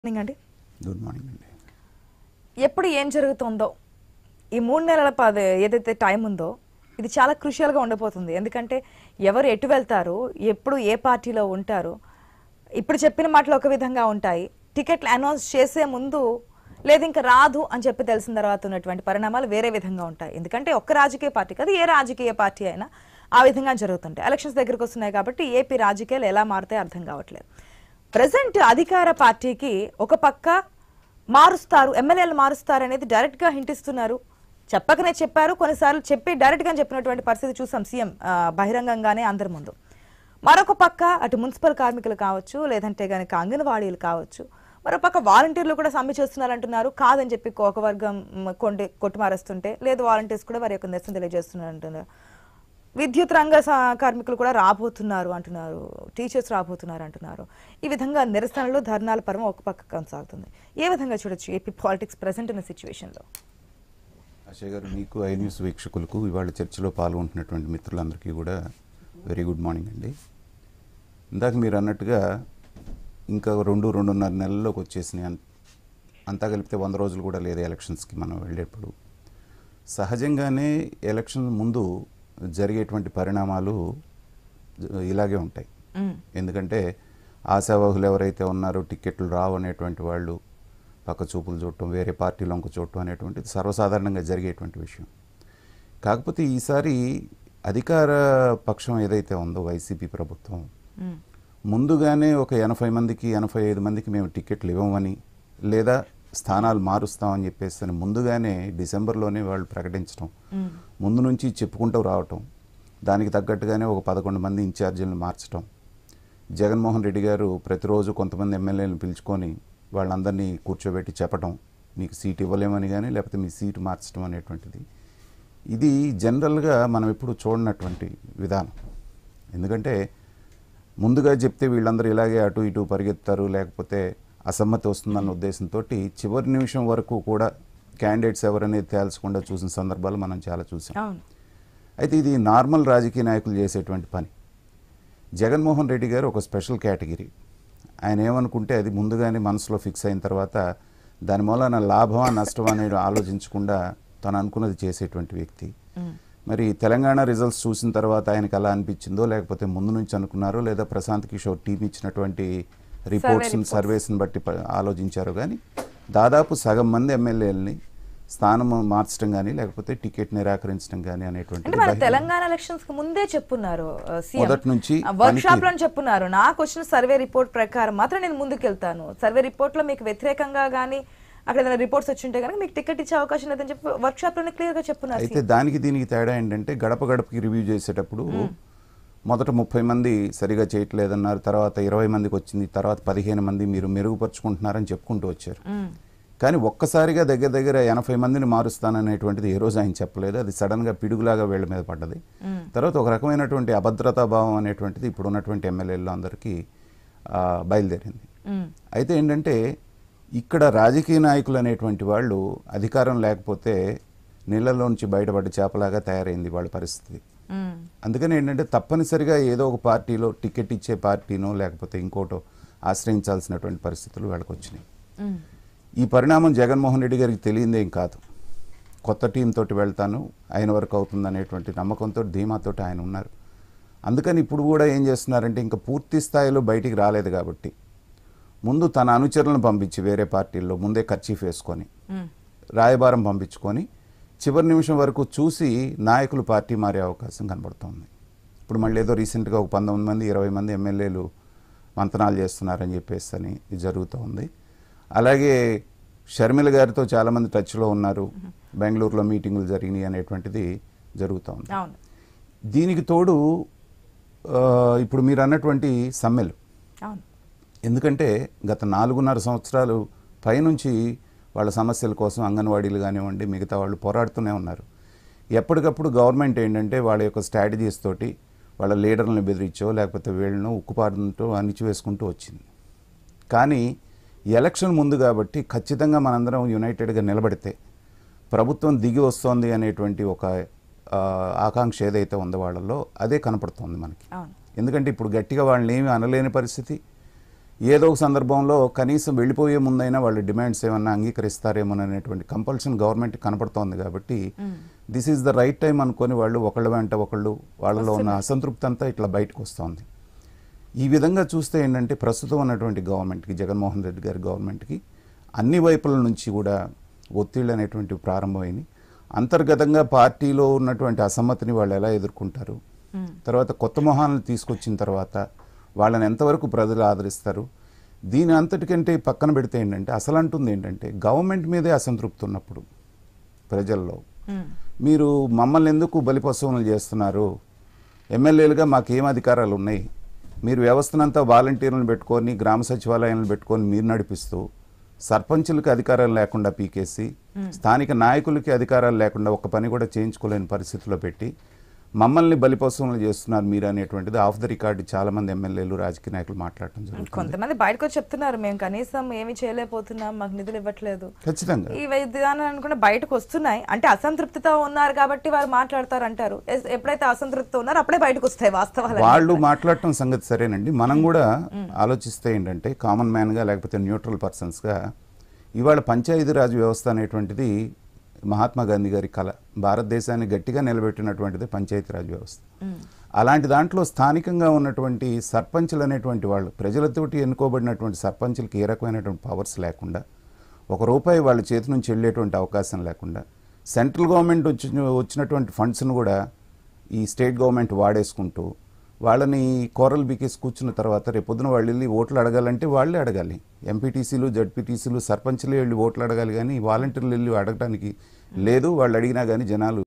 Morning అండి. Good morning అండి. ఎప్పుడు ఏం జరుగుతుందో ఈ 3 నెలల ఏదైతే టైం ఉందో ఇది చాలా క్రూషియల్గా ఉండబోతుంది. ఎందుకంటే ఎవరు ఎటు వెళ్తారు, ఎప్పుడు ఏ పార్టీలో ఉంటారు, ఇప్పుడు చెప్పిన మాటలు ఒక విధంగా ఉంటాయి, టికెట్లు అనౌన్స్ చేసే ముందు లేదు ఇంకా రాదు అని చెప్పి తెలిసిన తర్వాత ఉన్నటువంటి పరిణామాలు వేరే విధంగా ఉంటాయి. ఎందుకంటే ఒక్క రాజకీయ పార్టీ కాదు, ఏ రాజకీయ పార్టీ అయినా ఆ విధంగా జరుగుతుంటాయి. ఎలక్షన్స్ దగ్గరకు వస్తున్నాయి కాబట్టి ఏపీ రాజకీయాలు ఎలా మారుతాయో అర్థం కావట్లేదు. ప్రజెంట్ అధికార పార్టీకి ఒక పక్క మారుస్తారు, ఎమ్మెల్యేలు మారుస్తారు అనేది డైరెక్ట్ గా హింట్ ఇస్తున్నారు. చెప్పకనే చెప్పారు, కొన్నిసార్లు చెప్పి డైరెక్ట్ గా చెప్పినటువంటి పరిస్థితి చూసాం సీఎం బహిరంగంగానే అందరి ముందు. మరొక పక్క అటు మున్సిపల్ కార్మికులు కావచ్చు, లేదంటే కనుక అంగన్వాడీలు కావచ్చు, మరో పక్క వాలంటీర్లు కూడా సమ్మె చేస్తున్నారు అంటున్నారు. కాదని చెప్పి ఒక వర్గం కొట్టుమారేస్తుంటే లేదు, వాలంటీర్స్ కూడా వారి యొక్క నిరసన తెలియజేస్తున్నారు అంటున్నారు. విద్యుత్ రంగ కార్మికులు కూడా రాబోతున్నారు అంటున్నారు, టీచర్స్ రాబోతున్నారు అంటున్నారు. ఈ విధంగా నిరసనలు ధర్నాల పర్వం ఒక పక్క కొనసాగుతుంది. ఏ విధంగా చూడొచ్చు ఏపీ పాలిటిక్స్ ప్రెసెంట్ ఉన్న సిచ్యువేషన్లో? అశయ్ గారు, మీకు ఐ న్యూస్ వీక్షకులకు, ఇవాళ చర్చలో పాల్గొంటున్నటువంటి మిత్రులందరికీ కూడా వెరీ గుడ్ మార్నింగ్ అండి. ఇందాక మీరు అన్నట్టుగా ఇంకా 2-2.5 నెలల్లోకి వచ్చేసినాయి. అంతా కలిపితే 100 రోజులు కూడా లేదు ఎలక్షన్స్కి మనం వెళ్ళేటప్పుడు. సహజంగానే ఎలక్షన్ ముందు జరిగేటువంటి పరిణామాలు ఇలాగే ఉంటాయి. ఎందుకంటే ఆశావాహులు ఎవరైతే ఉన్నారో టికెట్లు రావు అనేటువంటి వాళ్ళు పక్క చూపులు చూడటం, వేరే పార్టీలోకి చూడటం అనేటువంటిది సర్వసాధారణంగా జరిగేటువంటి విషయం. కాకపోతే ఈసారి అధికార పక్షం ఏదైతే ఉందో వైసీపీ ప్రభుత్వం ముందుగానే ఒక 80 మందికి 85 మందికి మేము టికెట్లు ఇవ్వమని, లేదా స్థానాలు మారుస్తామని చెప్పేసి ముందుగానే డిసెంబర్లోనే వాళ్ళు ప్రకటించడం, ముందు నుంచి చెప్పుకుంటూ రావటం, దానికి తగ్గట్టుగానే ఒక 11 మంది ఇన్ఛార్జీలను మార్చడం, జగన్మోహన్ రెడ్డి గారు ప్రతిరోజు కొంతమంది ఎమ్మెల్యేలను పిలుచుకొని వాళ్ళందరినీ కూర్చోబెట్టి చెప్పడం, మీకు సీట్ ఇవ్వలేమని కానీ లేకపోతే మీ సీటు మార్చడం అనేటువంటిది, ఇది జనరల్గా మనం ఎప్పుడు చూడనటువంటి విధానం. ఎందుకంటే ముందుగా చెప్తే వీళ్ళందరూ ఇలాగే అటు ఇటు పరిగెత్తారు, లేకపోతే అసమ్మతి వస్తుందన్న ఉద్దేశంతో చివరి నిమిషం వరకు కూడా క్యాండిడేట్స్ ఎవరనేది తేల్చకుండా చూసిన సందర్భాలు మనం చాలా చూసాం. అయితే ఇది నార్మల్ రాజకీయ నాయకులు చేసేటువంటి పని. జగన్మోహన్ రెడ్డి గారు ఒక స్పెషల్ కేటగిరీ. ఆయన ఏమనుకుంటే అది ముందుగానే మనసులో ఫిక్స్ అయిన తర్వాత దాని మూలన లాభమా నష్టమా అనేది ఆలోచించకుండా తను అనుకున్నది చేసేటువంటి వ్యక్తి. మరి తెలంగాణ రిజల్ట్స్ చూసిన తర్వాత ఆయనకు అలా అనిపించిందో, లేకపోతే ముందు నుంచి అనుకున్నారో, లేదా ప్రశాంత్ కిషోర్ టీం ఇచ్చినటువంటి రిపోర్ట్స్ సర్వేస్ని బట్టి ఆలోచించారు. కానీ దాదాపు సగం మంది ఎమ్మెల్యేలని స్థానం మార్చడం కానీ లేకపోతే టికెట్ నిరాకరించడం కానీ అనేటువంటి తెలంగాణ ఎలక్షన్స్ కి ముందే చెప్పున్నారు, మొదటి నుంచి వర్క్ షాప్ లో చెప్పున్నారు. నాకు వచ్చిన సర్వే రిపోర్ట్ ప్రకారం మాత్రం నేను ముందుకెళ్తాను, సర్వే రిపోర్ట్ లో మీకు వ్యతిరేకంగా కానీ అక్కడ ఏదైనా రిపోర్ట్స్ వచ్చింటే కనుక మీకు టికెట్ ఇచ్చే అవకాశం లేదని చెప్పి వర్క్ షాప్ లోనే క్లియర్ గా చెప్పున్నారు. అయితే దానికి దీనికి తేడా ఏంటంటే గడప గడపకి రివ్యూ చేసేటప్పుడు మొదట 30 మంది సరిగా చేయట్లేదన్నారు, తర్వాత 20 మందికి వచ్చింది, తర్వాత 15 మంది మీరు మెరుగుపరుచుకుంటున్నారని చెప్పుకుంటూ వచ్చారు. కానీ ఒక్కసారిగా దగ్గర 80 మందిని మారుస్తాననేటువంటిది ఏ రోజు ఆయన చెప్పలేదు. అది సడన్గా పిడుగులాగా వీళ్ళ మీద పడ్డది. తర్వాత ఒక రకమైనటువంటి అభద్రతా భావం అనేటువంటిది ఇప్పుడు ఉన్నటువంటి ఎమ్మెల్యేల్లో అందరికీ బయలుదేరింది. అయితే ఏంటంటే ఇక్కడ రాజకీయ నాయకులు అనేటువంటి వాళ్ళు అధికారం లేకపోతే నీళ్ళలోంచి బయటపడ్డ చేపలాగా తయారైంది వాళ్ళ పరిస్థితి. అందుకని ఏంటంటే తప్పనిసరిగా ఏదో ఒక పార్టీలో టికెట్ ఇచ్చే పార్టీనో లేకపోతే ఇంకోటో ఆశ్రయించాల్సినటువంటి పరిస్థితులు వాళ్ళకి వచ్చినాయి. ఈ పరిణామం జగన్మోహన్ రెడ్డి గారికి తెలియదేం కాదు. కొత్త టీం తోటి వెళ్తాను, ఆయన వరకు అవుతుంది అనేటువంటి నమ్మకంతో ధీమాతో ఆయన ఉన్నారు. అందుకని ఇప్పుడు కూడా ఏం చేస్తున్నారంటే ఇంకా పూర్తి స్థాయిలో బయటికి రాలేదు కాబట్టి ముందు తన అనుచరులను పంపించి వేరే పార్టీల్లో ముందే కర్చీఫ్ వేసుకొని రాయబారం పంపించుకొని చివరి నిమిషం వరకు చూసి నాయకులు పార్టీ మారే అవకాశం కనబడుతోంది. ఇప్పుడు మళ్ళీ ఏదో రీసెంట్గా ఒక 19 మంది 20 మంది ఎమ్మెల్యేలు మంతనాలు చేస్తున్నారని చెప్పేసి అని ఇది జరుగుతూ ఉంది. అలాగే షర్మిల గారితో చాలామంది టచ్లో ఉన్నారు, బెంగళూరులో మీటింగులు జరిగినాయి అనేటువంటిది జరుగుతూ ఉంది. దీనికి తోడు ఇప్పుడు మీరు అన్నటువంటి సమ్మెలు, ఎందుకంటే గత 4.5 సంవత్సరాలు పైనుంచి వాళ్ళ సమస్యల కోసం అంగన్వాడీలు కానివ్వండి మిగతా వాళ్ళు పోరాడుతూనే ఉన్నారు. ఎప్పటికప్పుడు గవర్నమెంట్ ఏంటంటే వాళ్ళ యొక్క స్ట్రాటజీస్ తోటి వాళ్ళ లీడర్లను బెదిరించో లేకపోతే వీళ్ళను ఉక్కుపాడుతూ అణిచివేసుకుంటూ వచ్చింది. కానీ ఎలక్షన్ ముందు కాబట్టి ఖచ్చితంగా మనందరం యునైటెడ్గా నిలబడితే ప్రభుత్వం దిగి వస్తోంది అనేటువంటి ఒక ఆకాంక్ష ఏదైతే ఉందో వాళ్ళలో అదే కనపడుతోంది మనకి. ఎందుకంటే ఇప్పుడు గట్టిగా వాళ్ళని ఏమీ అనలేని పరిస్థితి, ఏదో ఒక సందర్భంలో కనీసం వెళ్ళిపోయే ముందైనా వాళ్ళ డిమాండ్స్ ఏమన్నా అంగీకరిస్తారేమోననేటువంటి కంపల్షన్ గవర్నమెంట్ కనపడుతోంది కాబట్టి this is the right time అనుకొని వాళ్ళు ఒకళ్ళ వెంట ఒకళ్ళు వాళ్ళలో ఉన్న అసంతృప్తి అంతా ఇట్లా బయటకు వస్తుంది. ఈ విధంగా చూస్తే ఏంటంటే ప్రస్తుతం ఉన్నటువంటి గవర్నమెంట్కి, జగన్మోహన్ రెడ్డి గారి గవర్నమెంట్కి అన్ని వైపుల నుంచి కూడా ఒత్తిళ్ళు అనేటువంటివి ప్రారంభమైనవి. అంతర్గతంగా పార్టీలో ఉన్నటువంటి అసమ్మతిని వాళ్ళు ఎలా ఎదుర్కొంటారు, తర్వాత కొత్త మొహాలను తీసుకొచ్చిన తర్వాత వాళ్ళని ఎంతవరకు ప్రజలు ఆదరిస్తారు, దీని అంతటికంటే పక్కన పెడితే ఏంటంటే అసలు అంటుంది ఏంటంటే గవర్నమెంట్ మీదే అసంతృప్తి ఉన్నప్పుడు ప్రజల్లో మీరు మమ్మల్ని ఎందుకు బలిపశువులు చేస్తున్నారు, ఎమ్మెల్యేలుగా మాకేం అధికారాలు ఉన్నాయి, మీరు వ్యవస్థనంతా వాలంటీర్లను పెట్టుకొని గ్రామ సచివాలయాలను పెట్టుకొని మీరు నడిపిస్తూ సర్పంచులకి అధికారాలు లేకుండా పీకేసి స్థానిక నాయకులకి అధికారాలు లేకుండా ఒక్క పని కూడా చేయించుకోలేని పరిస్థితిలో పెట్టి మమ్మల్ని బలిపశువులు చేస్తున్నారు మీరు అనేటువంటిది ఆఫ్ ద రికార్డు చాలా మంది ఎమ్మెల్యేలు, రాజకీయ నాయకులు మాట్లాడటం జరుగుతుంది. కొంతమంది బయటకు వచ్చి చెప్తున్నారు మేము కనీసం ఏమి చేయలేకపోతున్నాం, మాకు నిధులు ఇవ్వట్లేదు. ఖచ్చితంగా ఈ విధానాలు అనుకుంటే బయటకు వస్తున్నాయి. అంటే అసంతృప్తితో ఉన్నారు కాబట్టి వారు మాట్లాడతారు అంటారు. ఎప్పుడైతే అసంతృప్తితో ఉన్నారో అప్పుడే బయటకు వస్తాయి వాస్తవాలు. వాళ్ళు మాట్లాడటం సంగతి సరేనండి. మనం కూడా ఆలోచిస్తే ఏంటంటే కామన్ మ్యాన్గా లేకపోతే న్యూట్రల్ పర్సన్స్గా ఇవాళ పంచాయతీరాజ్ వ్యవస్థ అనేటువంటిది మహాత్మా గాంధీ గారి కళ, భారతదేశాన్ని గట్టిగా నిలబెట్టినటువంటిది పంచాయతీరాజ్ వ్యవస్థ. అలాంటి దాంట్లో స్థానికంగా ఉన్నటువంటి సర్పంచులు అనేటువంటి వాళ్ళు ప్రజలతోటి ఎన్నుకోబడినటువంటి సర్పంచులకి ఏ రకమైనటువంటి పవర్స్ లేకుండా, ఒక రూపాయి వాళ్ళ చేతి నుంచి వెళ్ళేటువంటి అవకాశం లేకుండా, సెంట్రల్ గవర్నమెంట్ వచ్చినటువంటి ఫండ్స్ను కూడా ఈ స్టేట్ గవర్నమెంట్ వాడేసుకుంటూ వాళ్ళని కోరలు బీకేసి కూర్చున్న తర్వాత రేపొద్దున వాళ్ళు వెళ్ళి ఓట్లు అడగాలంటే వాళ్ళే అడగాలి. ఎంపీటీసీలు, జడ్పీటీసీలు, సర్పంచ్లే వెళ్ళి ఓట్లు అడగాలి కానీ వాలంటీర్లు వెళ్ళి అడగడానికి లేదు. వాళ్ళు అడిగినా కానీ జనాలు